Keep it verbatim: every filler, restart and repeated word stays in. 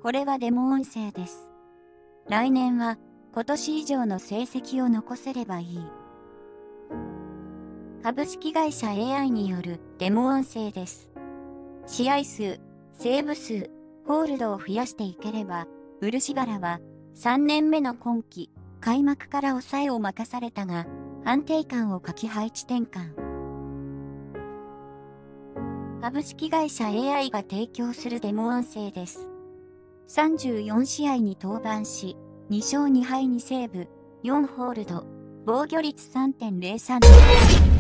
これはデモ音声です。来年は今年以上の成績を残せればいい。株式会社 エーアイ によるデモ音声です。試合数、セーブ数、ホールドを増やしていければ、漆原はさんねんめの今季、開幕から抑えを任されたが、安定感を欠き配置転換。株式会社 エーアイ が提供するデモ音声です。さんじゅうよんしあいに登板し、にしょうにはいにセーブ、よんホールド、防御率 さんてんゼロさん。